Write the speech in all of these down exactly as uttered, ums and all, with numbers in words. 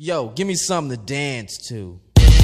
Yo, give me something to dance to.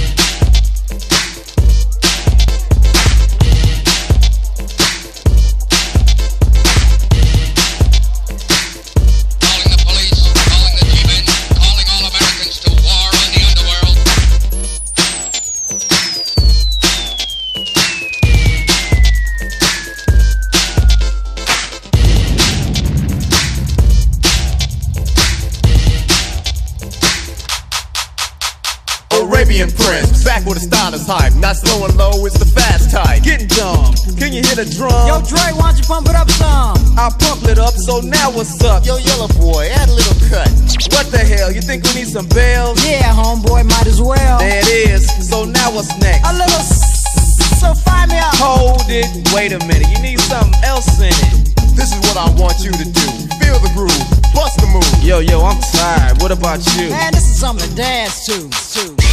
Arabian Prince, back with the stylish hype. Not slow and low, it's the fast type. Getting dumb, can you hit a drum? Yo, Dre, why don't you pump it up some? I pump it up, so now what's up? Yo, Yellow Boy, add a little cut. What the hell, you think we need some bells? Yeah, homeboy, might as well. There it is, so now what's next? A little s- so fire me up. Hold it, wait a minute, you need something else in it. This is what I want you to do. Feel the groove, bust the move. Yo, yo, I'm tired, what about you? Man, this is something to dance to. to, to.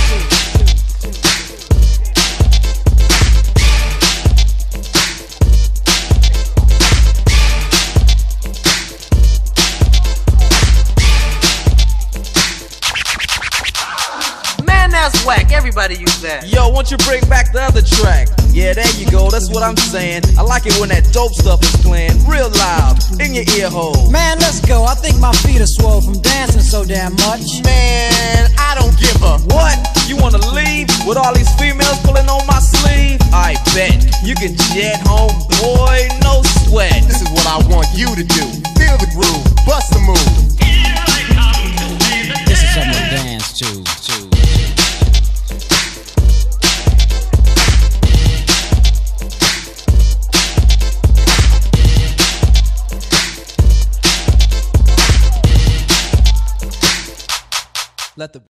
That's whack, everybody use that. Yo, won't you bring back the other track? Yeah, there you go, that's what I'm saying. I like it when that dope stuff is playing real loud, in your ear hole. Man, let's go, I think my feet are swole from dancing so damn much. Man, I don't give a What? You wanna leave? With all these females pulling on my sleeve? I bet you can jet home, boy, no sweat. This is what I want you to do. Feel the groove, bust the move. This is something to dance to. to. Let the